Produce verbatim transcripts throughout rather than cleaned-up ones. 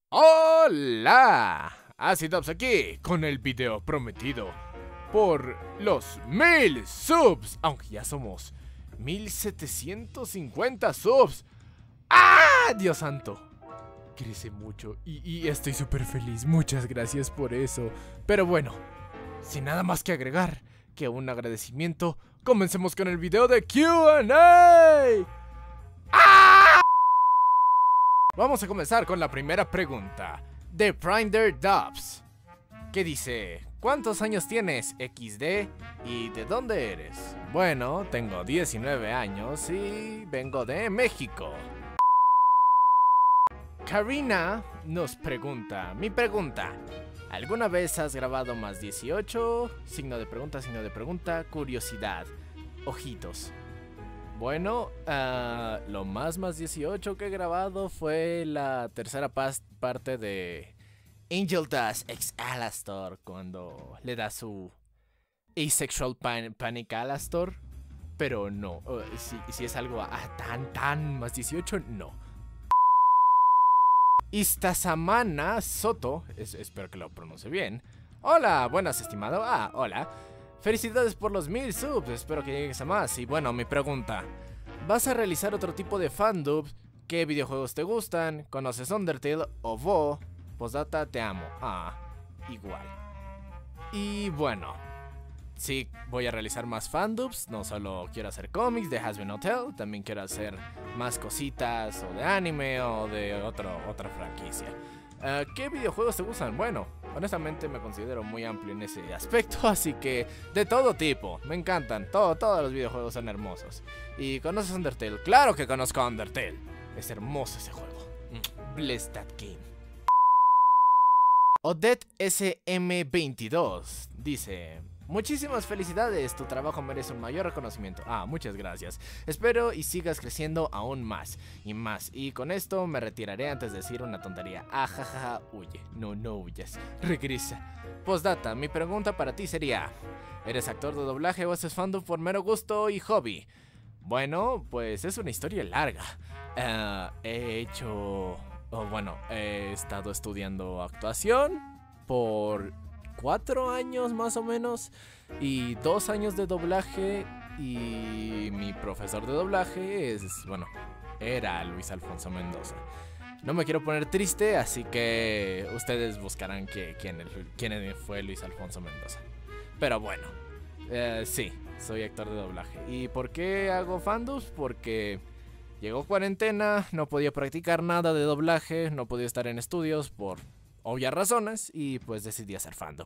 ¡Hola! Acidubs aquí con el video prometido por los mil subs, aunque ya somos mil setecientos cincuenta subs. ¡Ah! Dios santo, crece mucho y, y estoy súper feliz, muchas gracias por eso. Pero bueno, sin nada más que agregar que un agradecimiento, comencemos con el video de Q and A. ¡Ah! Vamos a comenzar con la primera pregunta de Prinder Dubs, que dice: ¿cuántos años tienes, equis de, y de dónde eres? Bueno, tengo diecinueve años y vengo de México. Karina nos pregunta, mi pregunta: ¿alguna vez has grabado más dieciocho? Signo de pregunta, signo de pregunta, curiosidad, ojitos. Bueno, uh, lo más más dieciocho que he grabado fue la tercera parte de Angel Dust X Alastor, cuando le da su Asexual pan Panic Alastor. Pero no, uh, si, si es algo ah, tan tan más dieciocho, no. Istasamana Soto, es, espero que lo pronuncie bien. Hola, buenas estimado, ah, hola. Felicidades por los mil subs, espero que llegues a más. Y bueno, mi pregunta: ¿vas a realizar otro tipo de fandubs? ¿Qué videojuegos te gustan? ¿Conoces Undertale o V O? Postdata, te amo. Ah, igual. Y bueno, sí, voy a realizar más fandubs. No solo quiero hacer cómics de Hazbin Hotel, también quiero hacer más cositas o de anime o de otro, otra franquicia. Uh, ¿Qué videojuegos te gustan? Bueno, honestamente me considero muy amplio en ese aspecto, así que de todo tipo, me encantan, todo, todos los videojuegos son hermosos. ¿Y conoces Undertale? Claro que conozco Undertale, es hermoso ese juego. Bless that game. Odette S M veintidós dice: muchísimas felicidades, tu trabajo merece un mayor reconocimiento. Ah, muchas gracias. Espero y sigas creciendo aún más y más. Y con esto me retiraré antes de decir una tontería. Ajajaja, ah, huye. No, no huyas. Regresa. Postdata, mi pregunta para ti sería: ¿eres actor de doblaje o haces fandom por mero gusto y hobby? Bueno, pues es una historia larga. Uh, he hecho... Oh, bueno, he estado estudiando actuación por cuatro años más o menos, y dos años de doblaje, y mi profesor de doblaje es, bueno, era Luis Alfonso Mendoza. No me quiero poner triste, así que ustedes buscarán que, quién, quién fue Luis Alfonso Mendoza. Pero bueno, eh, sí, soy actor de doblaje. ¿Y por qué hago fandubs? Porque llegó cuarentena, no podía practicar nada de doblaje, no podía estar en estudios por obvias razones, y pues decidí hacer fandub.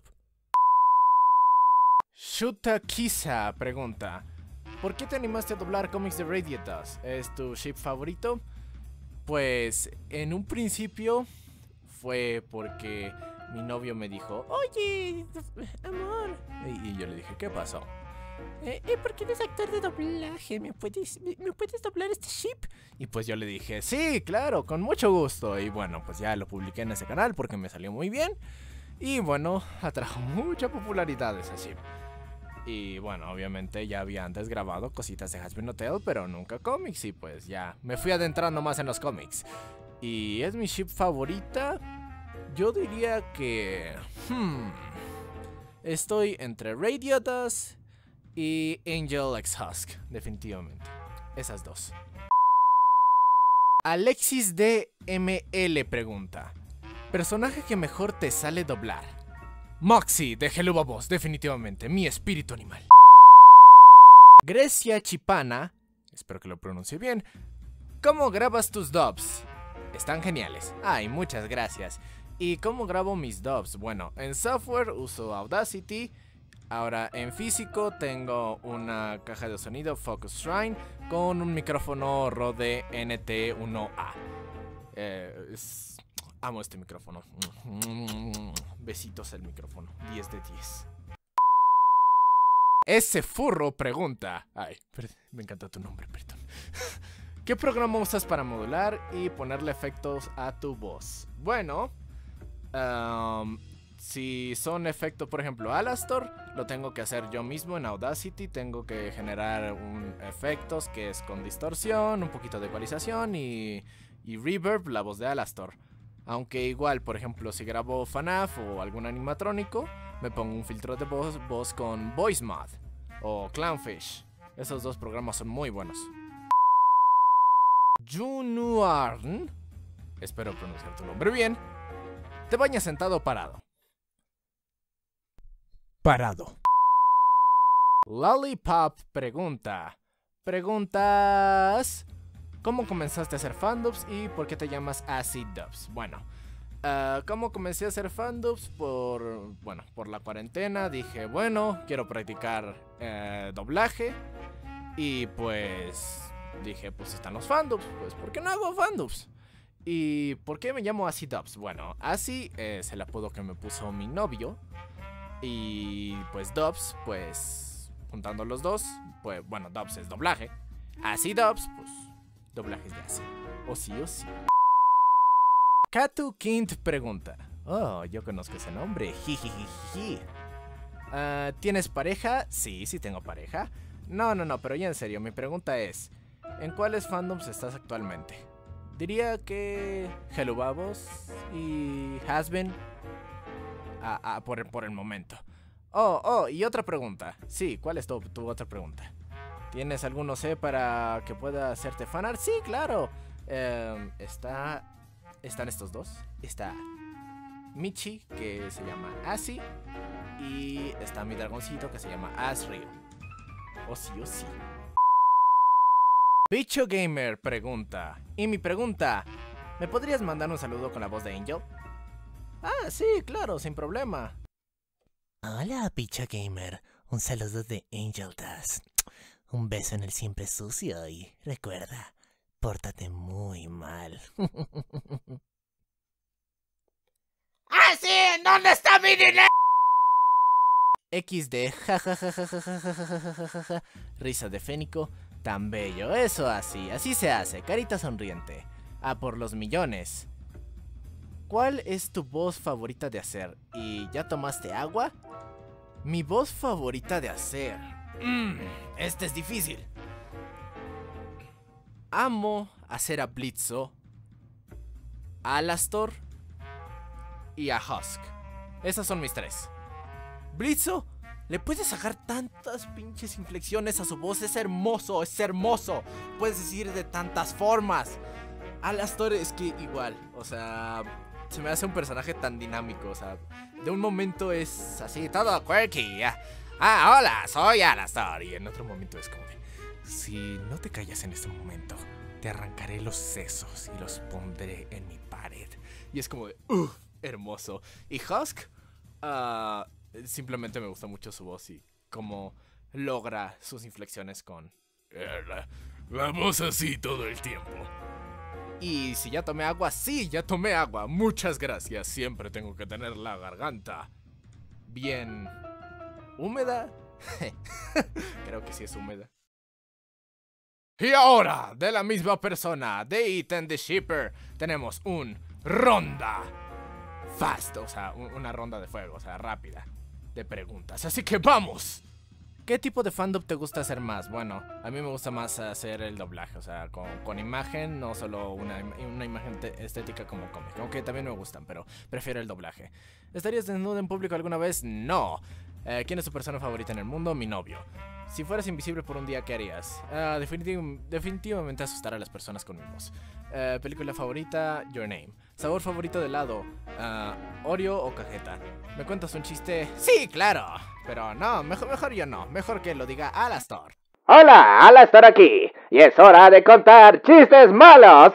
Shuta Kisa pregunta: ¿por qué te animaste a doblar cómics de Radiant Dust? ¿Es tu ship favorito? Pues en un principio fue porque mi novio me dijo: oye, amor. Y, y yo le dije: ¿qué pasó? Eh, eh, ¿por qué eres actor de doblaje? ¿Me puedes, me, ¿Me puedes doblar este ship? Y pues yo le dije: sí, claro, con mucho gusto. Y bueno, pues ya lo publiqué en ese canal porque me salió muy bien. Y bueno, atrajo mucha popularidad ese ship. Y bueno, obviamente ya había antes grabado cositas de Hazbin Hotel, pero nunca cómics. Y pues ya me fui adentrando más en los cómics. Y es mi ship favorita. Yo diría que... Hmm, estoy entre Radiant Dust y Angel X Husk, definitivamente. Esas dos. Alexis D M L pregunta: ¿personaje que mejor te sale doblar? Moxie de Hello Babos, definitivamente, mi espíritu animal. Grecia Chipana, espero que lo pronuncie bien: ¿cómo grabas tus dubs? Están geniales. Ay, muchas gracias. ¿Y cómo grabo mis dubs? Bueno, en software uso Audacity. Ahora en físico tengo una caja de sonido Focusrite con un micrófono Rode N T uno A. Eh, es... Amo este micrófono. Besitos al micrófono. diez de diez. Ese furro pregunta: ay, me encanta tu nombre, perdón. ¿Qué programa usas para modular y ponerle efectos a tu voz? Bueno, um, si son efectos, por ejemplo, Alastor, lo tengo que hacer yo mismo en Audacity. Tengo que generar un efectos que es con distorsión, un poquito de ecualización y, y reverb, la voz de Alastor. Aunque igual, por ejemplo, si grabo F NAF o algún animatrónico, me pongo un filtro de voz, voz con VoiceMod o Clownfish. Esos dos programas son muy buenos. Junuarn, espero pronunciar tu nombre bien. ¿Te bañas sentado o parado? Parado. Lollipop pregunta. Preguntas... ¿Cómo comenzaste a hacer fandubs y por qué te llamas Acid Dubs? Bueno, uh, ¿cómo comencé a hacer fandubs? Por, bueno, por la cuarentena dije, bueno, quiero practicar eh, doblaje. Y pues dije, pues están los fandubs, pues ¿por qué no hago fandubs? ¿Y por qué me llamo Acid Dubs? Bueno, Acid es el apodo que me puso mi novio. Y pues Dubs, pues juntando los dos, pues bueno, Dubs es doblaje. Acid Dubs, pues... doblajes de así. O sí o sí. Katu Kint pregunta. Oh, yo conozco ese nombre. Jijijiji. Uh, ¿Tienes pareja? Sí, sí tengo pareja. No, no, no, pero ya en serio, mi pregunta es: ¿en cuáles fandoms estás actualmente? Diría que Hello Babos y Hasbin. Ah, ah, por, por el momento. Oh, oh, y otra pregunta. Sí, ¿cuál es tu, tu otra pregunta? ¿Tienes algún O C para que pueda hacerte fanart? Sí, claro. Eh, está, están estos dos. Está Michi, que se llama Asi. Y está mi dragoncito, que se llama Asriel. O sí, o sí. Bicho Gamer pregunta. Y mi pregunta: ¿me podrías mandar un saludo con la voz de Angel? Ah, sí, claro, sin problema. Hola, Bicho Gamer. Un saludo de Angel Dust. Un beso en el siempre sucio y recuerda, pórtate muy mal. ¡Ah, sí! ¿Dónde está mi dinero? equis de jajajajajajajajaja. Risa de Fénico. Tan bello. Eso así. Así se hace. Carita sonriente. A por los millones. ¿Cuál es tu voz favorita de hacer? ¿Y ya tomaste agua? Mi voz favorita de hacer... Mmm, este es difícil. Amo hacer a Blitzo, a Alastor y a Husk. Esas son mis tres. Blitzo, le puedes sacar tantas pinches inflexiones a su voz. Es hermoso, es hermoso. Puedes decir de tantas formas. Alastor es que igual, o sea, se me hace un personaje tan dinámico. O sea, de un momento es así, todo quirky, ya. Ah, hola, soy Alastor. Y en otro momento es como de, si no te callas en este momento, te arrancaré los sesos y los pondré en mi pared. Y es como de, uh, hermoso. Y Husk, uh, simplemente me gusta mucho su voz y cómo logra sus inflexiones con la, la voz así todo el tiempo. Y si ya tomé agua, sí, ya tomé agua. Muchas gracias. Siempre tengo que tener la garganta bien... ¿húmeda? Creo que sí es húmeda. Y ahora, de la misma persona, de Ethan the Shipper, tenemos un ronda fast, o sea, un, una ronda de fuego, o sea, rápida, de preguntas. Así que vamos. ¿Qué tipo de fandom te gusta hacer más? Bueno, a mí me gusta más hacer el doblaje, o sea, con, con imagen, no solo una, una imagen estética como cómic, aunque también me gustan, pero prefiero el doblaje. ¿Estarías desnudo en público alguna vez? No. Eh, ¿Quién es tu persona favorita en el mundo? Mi novio. Si fueras invisible por un día, ¿qué harías? Uh, definitiv definitivamente asustar a las personas con mi voz. Uh, película favorita, Your Name. Sabor favorito de helado, uh, Oreo o cajeta. ¿Me cuentas un chiste? Sí, claro. Pero no, mejor, mejor yo no. Mejor que lo diga Alastor. Hola, Alastor aquí. Y es hora de contar chistes malos.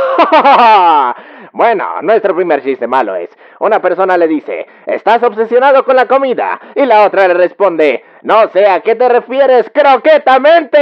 Bueno, nuestro primer chiste malo es: una persona le dice, ¿estás obsesionado con la comida? Y la otra le responde, no sé a qué te refieres croquetamente.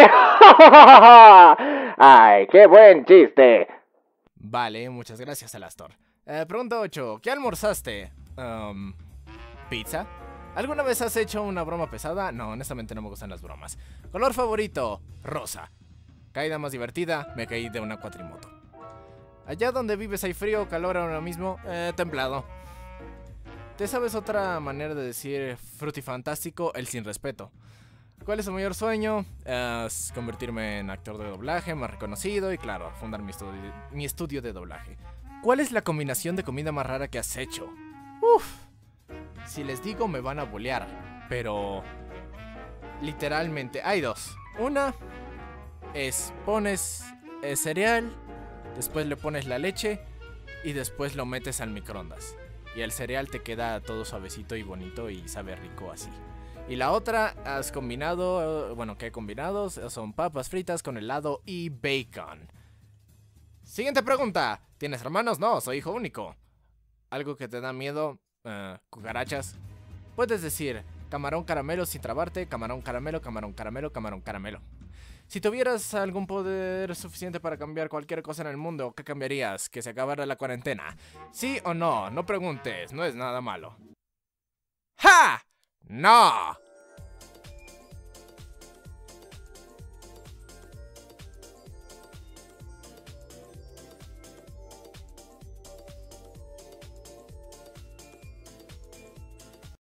Ay, qué buen chiste. Vale, muchas gracias, Alastor. Eh, pregunta ocho, ¿qué almorzaste? Um, ¿Pizza? ¿Alguna vez has hecho una broma pesada? No, honestamente no me gustan las bromas. ¿Color favorito? Rosa. ¿Caída más divertida? Me caí de una cuatrimoto. ¿Allá donde vives hay frío o calor ahora mismo? Eh, templado. ¿Te sabes otra manera de decir frutifantástico? El sin respeto. ¿Cuál es tu mayor sueño? Es convertirme en actor de doblaje más reconocido y claro, fundar mi estudio, mi estudio de doblaje. ¿Cuál es la combinación de comida más rara que has hecho? Uf. Si les digo me van a bolear, pero literalmente hay dos. Una es pones el cereal, después le pones la leche y después lo metes al microondas. Y el cereal te queda todo suavecito y bonito y sabe rico así. Y la otra has combinado, bueno, que he combinado son papas fritas con helado y bacon. Siguiente pregunta. ¿Tienes hermanos? No, soy hijo único. ¿Algo que te da miedo? Uh, cucarachas. Puedes decir camarón caramelo sin trabarte, camarón caramelo, camarón caramelo, camarón caramelo. Si tuvieras algún poder suficiente para cambiar cualquier cosa en el mundo, ¿qué cambiarías? ¿Que se acabara la cuarentena? ¿Sí o no? No preguntes, no es nada malo. ¡Ja! ¡No!